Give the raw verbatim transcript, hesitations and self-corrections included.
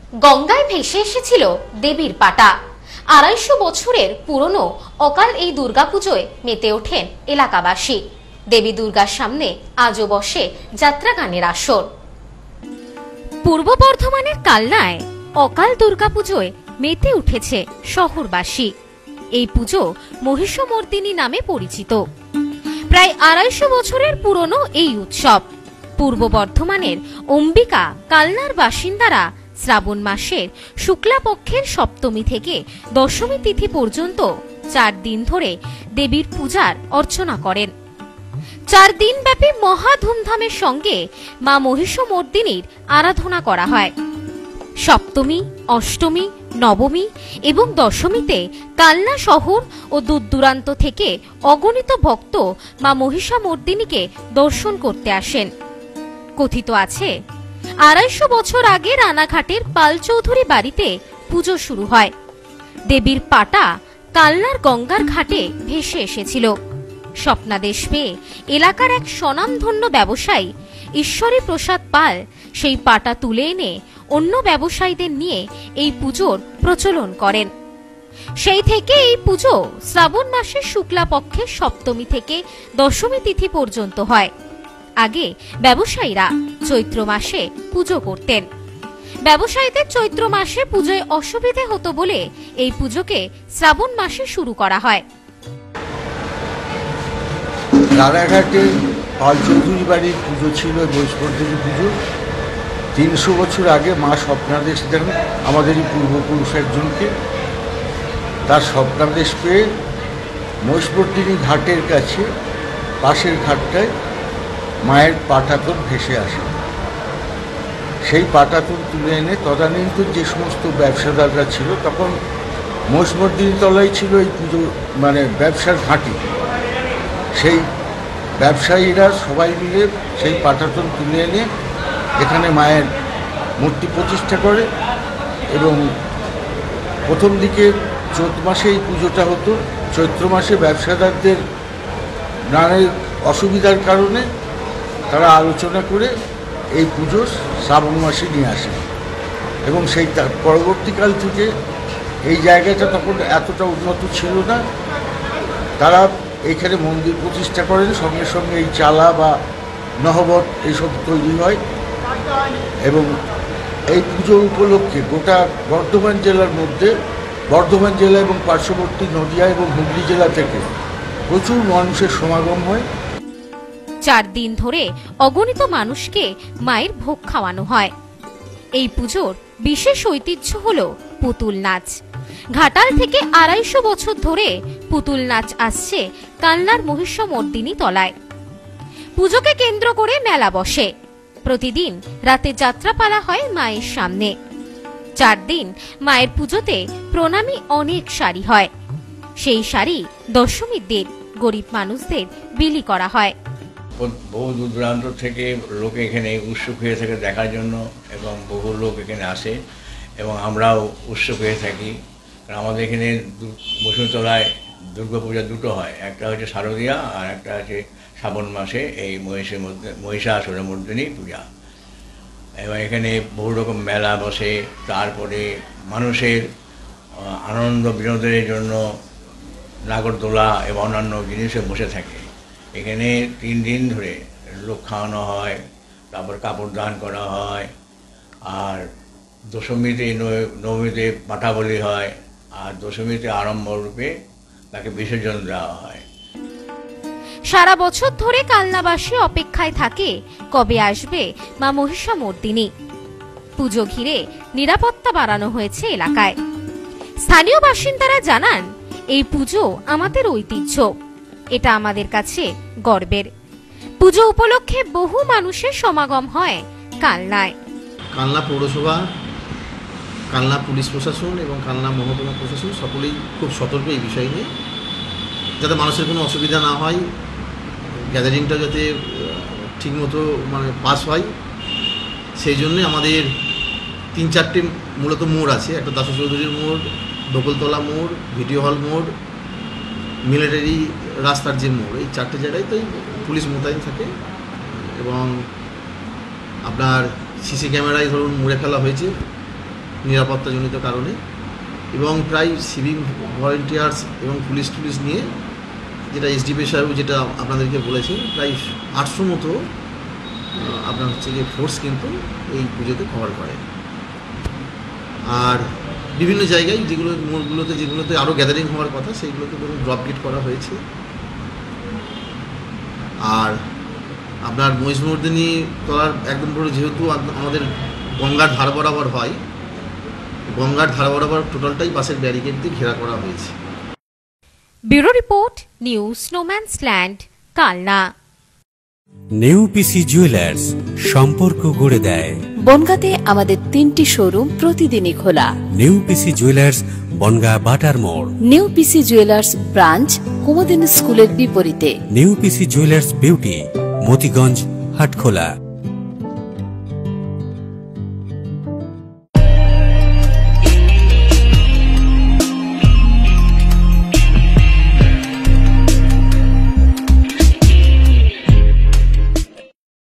গঙ্গায় ভেসে এসেছিল দেবীর পাটা। আড়াইশো বছরের পুরনো অকাল এই দুর্গাপুজোয় মেতে ওঠেন এলাকাবাসী। দেবী দুর্গার সামনে আজও বসে যাত্রা গানের আসর। পূর্ব বর্ধমানের কালনায় অকাল দুর্গাপুজোয় মেতে উঠেছে শহরবাসী। এই পুজো মহিষমর্দিনী নামে পরিচিত। প্রায় আড়াইশো বছরের পুরনো এই উৎসব পূর্ব বর্ধমানের অম্বিকা কালনার বাসিন্দারা শ্রাবণ মাসের শুক্লাপক্ষের সপ্তমী থেকে দশমী তিথি পর্যন্ত চার দিন ধরে দেবীর পূজার অর্চনা করেন। চার দিন ব্যাপী মহা ধুমধামের সঙ্গে মা মহিষমর্দিনীর আরাধনা করা হয়। সপ্তমী, অষ্টমী, নবমী এবং দশমীতে কালনা শহর ও দূর দূরান্ত থেকে অগণিত ভক্ত মা মহিষমর্দিনীকে দর্শন করতে আসেন। কথিত আছে, আড়াইশো বছর আগে রানাঘাটের পাল চৌধুরী বাড়িতে পুজো শুরু হয়। দেবীর পাটা কালনার গঙ্গার ঘাটে ভেসে এসেছিল। স্বপ্নাদেশ পেয়ে এলাকার এক স্বনামধন্য ব্যবসায়ী ঈশ্বরী প্রসাদ পাল সেই পাটা তুলে এনে অন্য ব্যবসায়ীদের নিয়ে এই পুজোর প্রচলন করেন। সেই থেকে এই পুজো শ্রাবণ মাসের শুক্লাপক্ষের সপ্তমী থেকে দশমী তিথি পর্যন্ত হয়। আগে ব্যবসায়ীরা চৈত্র মাসে পুজো করতেন। ব্যবসায়ীদের চৈত্র মাসে পুজোয় অসুবিধে হতো বলে এই পুজোকে শ্রাবণ মাসে শুরু করা হয়। রানাঘাটে পাল চৌধুরী বাড়ির পুজো ছিল মহিষমর্দিনী পুজো। তিনশো বছর আগে মা স্বপ্নাদেশ দেন আমাদেরই পূর্বপুরুষ একজনকে। তার স্বপ্নাদেশ পেয়ে মহিষমর্দিনী ঘাটের কাছে পাশের ঘাটটায় মায়ের পাটাতন ভেসে আসে। সেই পাটাতন তুলে এনে তদানীন্তন যে সমস্ত ব্যবসাদাররা ছিল, তখন মহিষমর্দিনী তলায় ছিল এই পুজো মানে ব্যবসার ঘাঁটি। সেই ব্যবসায়ীরা সবাই মিলে সেই পাটাতন তুলে এনে এখানে মায়ের মূর্তি প্রতিষ্ঠা করে এবং প্রথম দিকে চৈত্র মাসে এই পুজোটা হতো। চৈত্র মাসে ব্যবসাদারদের নানা অসুবিধার কারণে তারা আলোচনা করে এই পুজো শ্রাবণ মাসে নিয়ে আসে এবং সেই পরবর্তীকাল থেকে এই জায়গাটা তখন এতটা উন্নত ছিল না। তারা এইখানে মন্দির প্রতিষ্ঠা করেন, সঙ্গে সঙ্গে এই চালা বা নহবত এইসব তৈরি হয় এবং এই পুজো উপলক্ষে গোটা বর্ধমান জেলার মধ্যে বর্ধমান জেলা এবং পার্শ্ববর্তী নদিয়া এবং হুগলি জেলা থেকে প্রচুর মানুষের সমাগম হয়। চার দিন ধরে অগণিত মানুষকে মায়ের ভোগ খাওয়ানো হয়। এই পুজোর বিশেষ ঐতিহ্য হল পুতুল নাচ। ঘাটাল থেকে আড়াইশো বছর ধরে পুতুল নাচ আসছে কালনার মহিষমর্দিনী তলায়। পুজোকে কেন্দ্র করে মেলা বসে। প্রতিদিন রাতে যাত্রাপালা হয় মায়ের সামনে। চার দিন মায়ের পুজোতে প্রণামী অনেক শাড়ি হয়। সেই শাড়ি দশমীর দিন গরিব মানুষদের বিলি করা হয়। বহু দূর দূরান্ত থেকে লোক এখানে উৎসুক হয়ে থাকে দেখার জন্য এবং বহু লোক এখানে আসে এবং আমরাও উৎসুক হয়ে থাকি। কারণ আমাদের এখানে বসুন্ধরায় দুর্গা পূজা দুটো হয়, একটা হচ্ছে শারদীয়া আর একটা হচ্ছে শ্রাবণ মাসে এই মহিষের মধ্যে মহিষাসুরমর্দিনী পূজা। এবং এখানে বহু রকম মেলা বসে। তারপরে মানুষের আনন্দ বিনোদনের জন্য নাগরদোলা এবং অন্যান্য জিনিসে বসে থাকে। এখানে তিন দিন ধরে লোক খাওয়ানো হয়, তারপর কাপড় দান করা হয়, আর দশমীতে নবমীতে পাঠা বলি হয়, আর দশমীতে আরম্ভ রূপে তাকে বিসর্জন দেওয়া হয়। সারা বছর ধরে কালনাবাসী অপেক্ষায় থাকে কবে আসবে মা মহিষমর্দিনী। পুজো ঘিরে নিরাপত্তা বাড়ানো হয়েছে এলাকায়। স্থানীয় বাসিন্দারা জানান, এই পুজো আমাদের ঐতিহ্য, এটা আমাদের কাছে গর্বের। পুজো উপলক্ষে বহু মানুষের সমাগম হয় কালনায়। কালনা পৌরসভা, কালনা পুলিশ প্রশাসন এবং কালনা মহকুমা প্রশাসন সকলেই খুব সতর্ক এই বিষয় নিয়ে, যাতে মানুষের কোনো অসুবিধা না হয়, গ্যাদারিংটা যাতে ঠিকমতো মানে পাস হয়। সেই জন্যে আমাদের তিন চারটে মূলত মোড় আছে। একটা দাসু চৌধুরীর মোড়, বকুলতলা মোড়, ভিডিও হল মোড়, মিলিটারি রাস্তার যে মোড়, এই চারটে জায়গায় তো পুলিশ মোতায়েন থাকে এবং আপনার সিসি ক্যামেরায় ধরুন মুড়ে ফেলা হয়েছে। নিরাপত্তাজনিত কারণে, এবং প্রায় সিভিক ভলেন্টিয়ার্স এবং পুলিশ টুলিশ নিয়ে, যেটা এসডিপি সাহেব যেটা আপনাদেরকে বলেছে, প্রায় আটশো মতো আপনার হচ্ছে যে ফোর্স কিন্তু এই পুজোতে কভার করে। আর বিভিন্ন জায়গায় যেগুলো মোড়গুলোতে যেগুলোতে আরও গ্যাদারিং হওয়ার কথা সেইগুলোতে ধরুন ড্রপ গেট করা হয়েছে। আর আপনার মহিষমর্দিনী তলার একদম পুরো যেহেতু আমাদের গঙ্গার ধার বরাবর হয়, গঙ্গার ধার বরাবর টোটালটাই বাসের ব্যারিকেড দিয়ে ঘেরা করা হয়েছে। Bureau report, news snowman's land, Kalna. নেউপিসি জুয়েলার্স, সম্পর্ক গড়ে দেয়। বনগাঁতে আমাদের তিনটি শোরুম প্রতিদিনই খোলা। নেউপিসি জুয়েলার্স, বনগাঁ বাটার মোড়। নেউপিসি জুয়েলার্স ব্রাঞ্চ, কুমুদিনী স্কুলের বিপরীতে। নেউপিসি জুয়েলার্স বিউটি, মতিগঞ্জ, হাটখোলা।